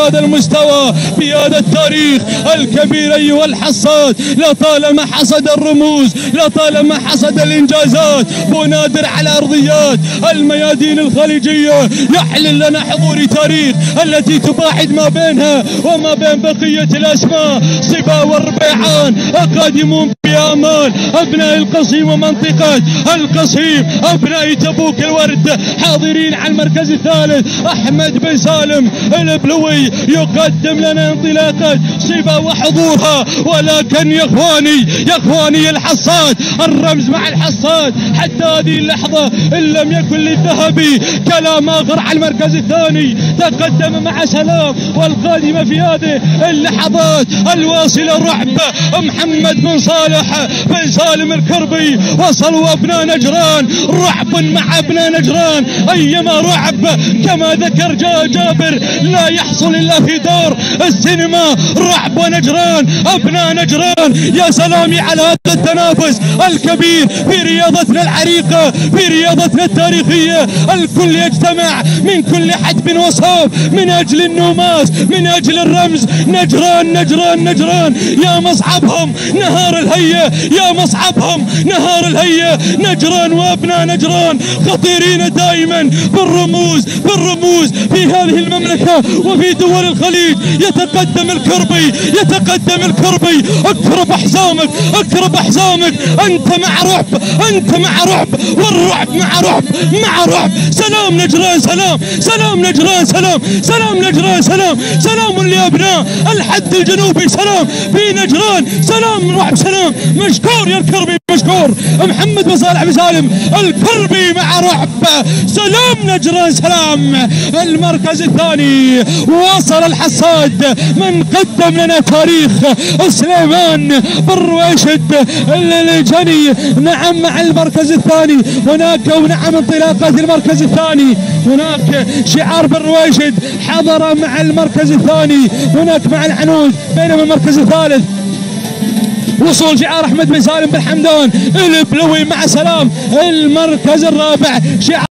هذا المستوى في هذا التاريخ الكبير أيها الحصاد. لطالما حصد الرموز، لطالما حصد الإنجازات. بنادر على أرضيات الميادين الخليجية يحلل لنا حضور تاريخ التي تباعد ما بينها وما بين بقية الأسماء. صبا والربيعان قادمون بآمال، أبناء القصيم ومنطقة القصيم، أبناء تبوك الورد حاضرين على المركز الثالث. أحمد بن سالم البلوي يقدم لنا انطلاقة صبا وحضورها. ولكن يا اخواني الحصاد، الرمز مع الحصاد حتى هذه اللحظة إن لم يكن للذهبي كلام آخر على المركز الثاني. تقدم مع سلام، والقادمة في هذه اللحظات الواصلة رعب محمد بن صالح بن سالم الكربي. وصلوا أبناء نجران، رعب مع أبناء نجران. أيما رعب كما ذكر جابر لا يحصل إلا في دار السينما. رعب ونجران، أبناء نجران. يا سلامي على هذا التنافس الكبير في رياضتنا العريقة، في رياضتنا التاريخية. الكل يجتمع من كل حدب وصوب من أجل النوماس، من أجل الرمز. نجران نجران نجران، يا مصعبهم نهار الهية، يا مصعبهم نهار الهية. نجران وأبناء نجران خطيرين دائما بالرموز في هذه المملكة وفي دول الخليج. يتقدم الكربي، يتقدم الكربي. اقرب حزامك، اقرب حزامك. أنت مع رعب، أنت مع رعب، والرعب مع رعب، مع رعب. سلام نجران، سلام سلام نجران، سلام سلام نجران، سلام سلام لأبناء الحد الجنوبي. سلام في نجران، سلام رعب، سلام. مشكور يا الكربي، مشكور محمد بن صالح بن سالم الكربي مع رعب. سلام نجران، سلام. المركز الثاني وصل الحصاد من قدم لنا تاريخ سليمان بن رويشد الجني. نعم مع المركز الثاني هناك، ونعم انطلاقة المركز الثاني. هناك شعار بن رويشد حضر مع المركز الثاني، هناك مع العنود. بينما المركز الثالث وصول شعار أحمد بن سالم بن حمدان البلوي مع سلام. المركز الرابع شعار